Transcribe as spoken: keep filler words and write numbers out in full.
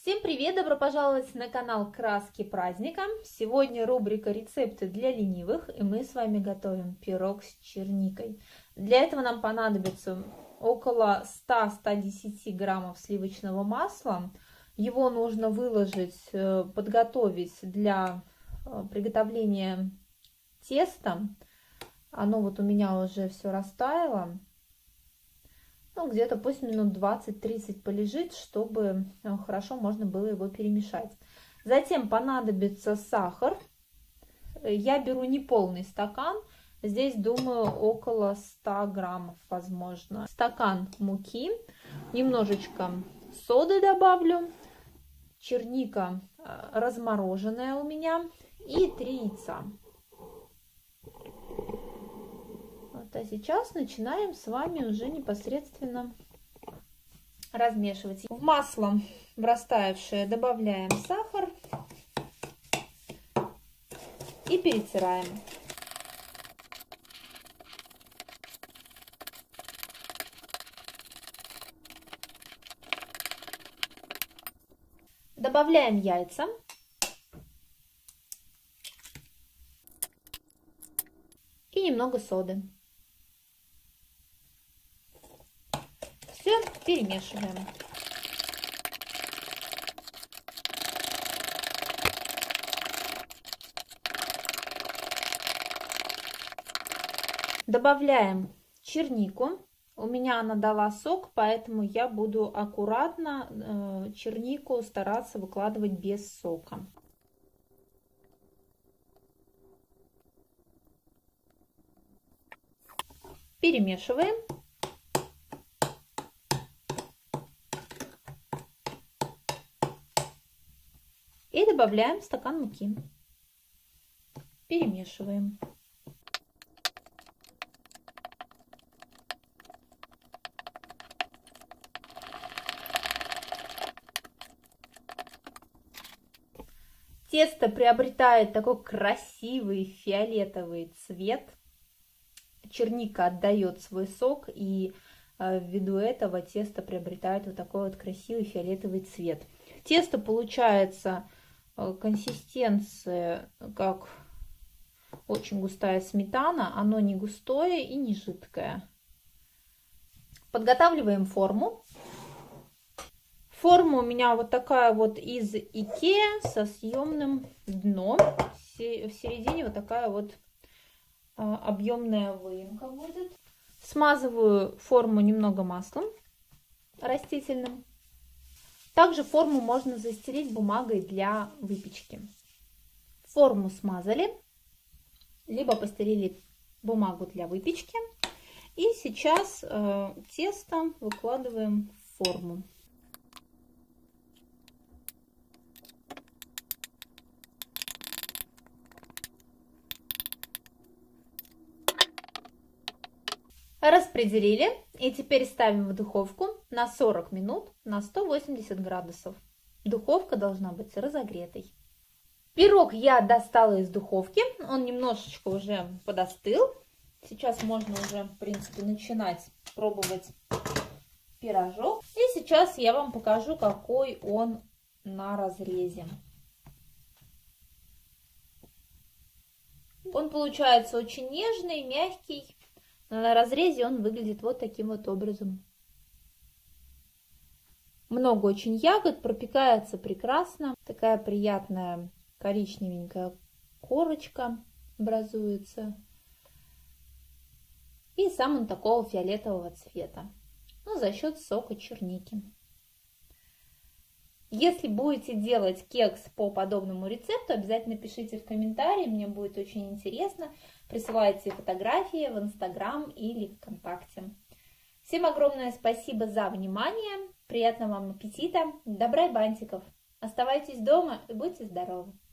Всем привет! Добро пожаловать на канал Краски праздника. Сегодня рубрика рецепты для ленивых, и мы с вами готовим пирог с черникой. Для этого нам понадобится около ста — ста десяти граммов сливочного масла. Его нужно выложить, подготовить для приготовления теста. Оно вот у меня уже все растаяло. Ну, где-то пусть минут двадцать-тридцать полежит, чтобы хорошо можно было его перемешать. Затем понадобится сахар. Я беру не полный стакан. Здесь, думаю, около ста граммов, возможно. Стакан муки. Немножечко соды добавлю. Черника размороженная у меня. И три яйца. А сейчас начинаем с вами уже непосредственно размешивать. В масло в растаявшее добавляем сахар и перетираем. Добавляем яйца. И немного соды. Все перемешиваем. Добавляем чернику. У меня она дала сок, поэтому я буду аккуратно э, чернику стараться выкладывать без сока. Перемешиваем. И добавляем стакан муки. Перемешиваем. Тесто приобретает такой красивый фиолетовый цвет. Черника отдает свой сок, и ввиду этого тесто приобретает вот такой вот красивый фиолетовый цвет. Тесто получается консистенция как очень густая сметана, оно не густое и не жидкое. Подготавливаем форму. Форма у меня вот такая вот из Икеа со съемным дном. В середине вот такая вот объемная выемка будет. Смазываю форму немного маслом растительным. Также форму можно застелить бумагой для выпечки. Форму смазали, либо постелили бумагу для выпечки. И сейчас э, тесто выкладываем в форму. Распределили, и теперь ставим в духовку на сорок минут на сто восемьдесят градусов. Духовка должна быть разогретой. Пирог я достала из духовки, он немножечко уже подостыл. Сейчас можно уже, в принципе, начинать пробовать пирожок. И сейчас я вам покажу, какой он на разрезе. Он получается очень нежный, мягкий. На разрезе он выглядит вот таким вот образом. Много очень ягод, пропекается прекрасно. Такая приятная коричневенькая корочка образуется. И сам он такого фиолетового цвета. Ну, за счет сока черники. Если будете делать кекс по подобному рецепту, обязательно пишите в комментарии, мне будет очень интересно. Присылайте фотографии в Инстаграм или ВКонтакте. Всем огромное спасибо за внимание, приятного вам аппетита, добра и бантиков. Оставайтесь дома и будьте здоровы!